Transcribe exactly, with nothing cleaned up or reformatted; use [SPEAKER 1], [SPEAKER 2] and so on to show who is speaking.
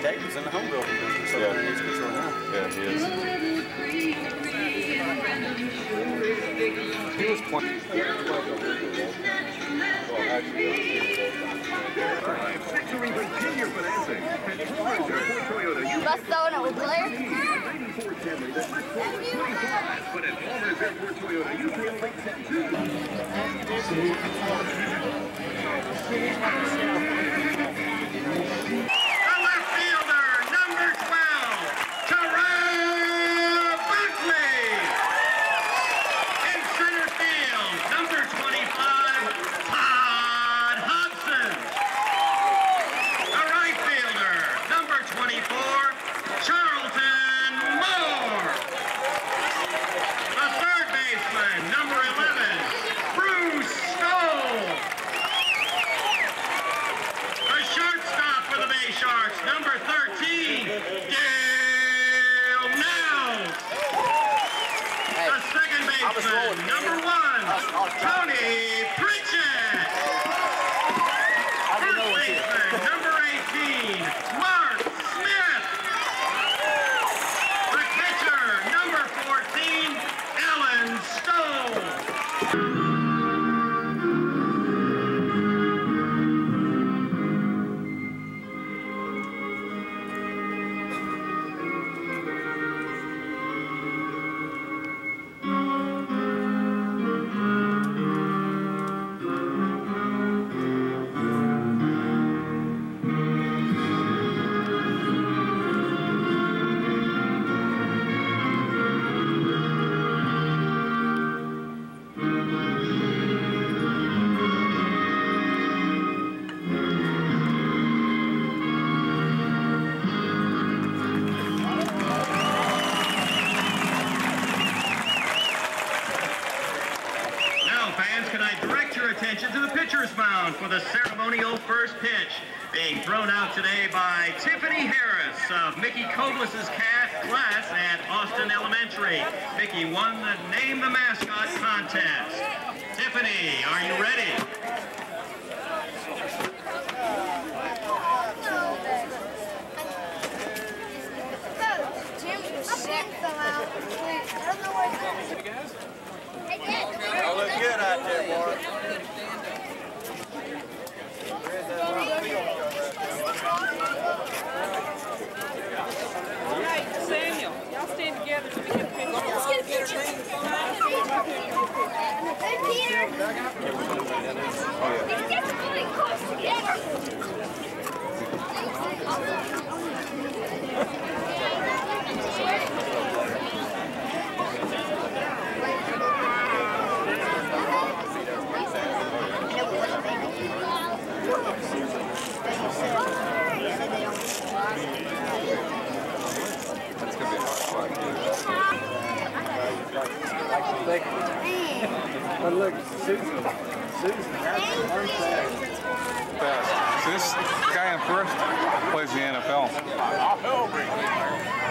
[SPEAKER 1] Dayton's in the home building business over there in East Control now.
[SPEAKER 2] Yeah, he is.
[SPEAKER 1] He was playing.
[SPEAKER 3] Bus throwing it with Blair?
[SPEAKER 4] Number one, Tony Pritchett. First baseman, number eighteen, Mark Smith. The catcher, number fourteen, Alan Stowe. Attention to the pitcher's mound for the ceremonial first pitch, being thrown out today by Tiffany Harris of Mickey Coglis' class at Austin Elementary. Mickey won the Name the Mascot contest. Tiffany, are you ready?
[SPEAKER 5] Y'all look good out there, boy.
[SPEAKER 6] Hey, Samuel, y'all stand together so we can pick up.
[SPEAKER 3] Let's get a picture. Hey, Peter. Let's get something close together.
[SPEAKER 1] But look, Susan, Susan, arm fast.
[SPEAKER 2] So this guy in first plays in the N F L.